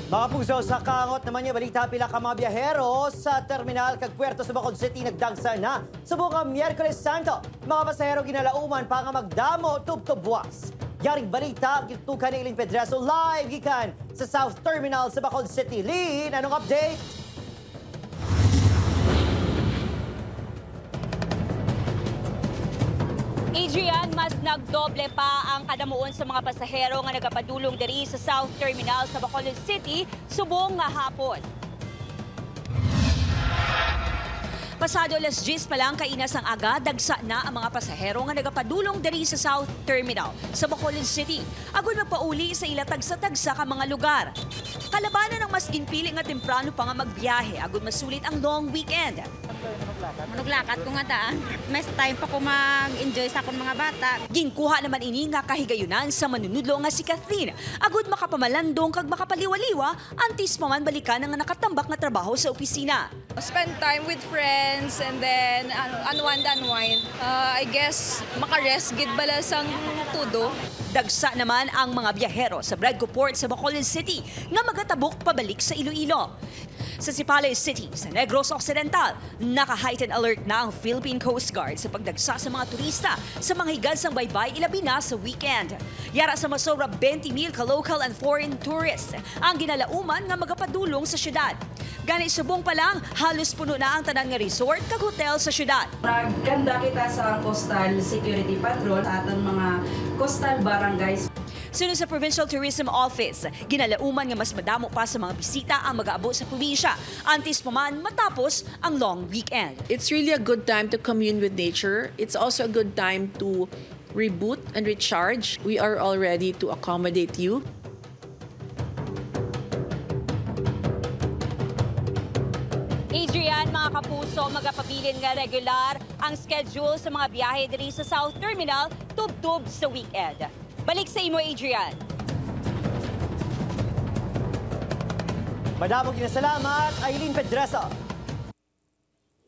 Mga puso, sa kangot naman niya balita pila ka mga biyahero sa terminal kag Puerto sa Bacolod City nagdagsa na. Subukang Miyerkules Santo, mga pasahero ginalauman pa nga magdamo tubtob buwas. Yaring balita, gitukan ni Eileen Pedreso live gikan sa South Terminal sa Bacolod City. Lin, anong update? Adrian, mas nagdoble pa ang kadamuon sa mga pasahero nga nagapadulong diri sa South Terminal sa Bacolod City subong nga hapon. Pasado alas 10 pa lang kainas ang aga, dagsa na ang mga pasahero nga nagapadulong diri sa South Terminal sa Bacolod City. Agud magpauli sa ilatagsa-tagsa ka mga lugar. Kalabanan ng mas ginpili nga temprano pa nga magbiyahe, agud masulit ang long weekend. Manuglakat ko nga daan. Mas time pa ko mag-enjoy sa akong mga bata. Ginkuha naman ini nga kahigayunan sa manunudlo nga si Kathleen. Agud makapamalandong kag makapaliwaliwa, antis pa man balikan nga nakatambak nga trabaho sa opisina. Spend time with friends and then unwind. I guess makarest gid bala sang tudo. Dagsa naman ang mga biyahero sa Bradco Port sa Bacolod City nga magatabok pabalik sa Iloilo. Sa Sipales City, sa Negros Occidental, naka-heightened alert na ang Philippine Coast Guard sa pagdagsa sa mga turista sa mga higad sang baybay ilabi na sa weekend. Yara sa masobra 20,000 ka-local and foreign tourists ang ginalauman nga magapadulong sa syudad. Gani subong pa lang, halos puno na ang tanan nga resort kag hotel sa syudad. Nagkanda kita sa Coastal Security Patrol at ang mga coastal barangays. Sunod sa Provincial Tourism Office, ginalauman nga mas madamo pa sa mga bisita ang mag-aabot sa probinsya. Antis pa man matapos ang long weekend. It's really a good time to commune with nature. It's also a good time to reboot and recharge. We are all ready to accommodate you. Adrian, mga kapuso, magapabilin nga regular ang schedule sa mga biyahe diri sa South Terminal tub-tub sa weekend. Balik sa imo, Adrian. Madamong ginasalamat, Eileen Pedreso.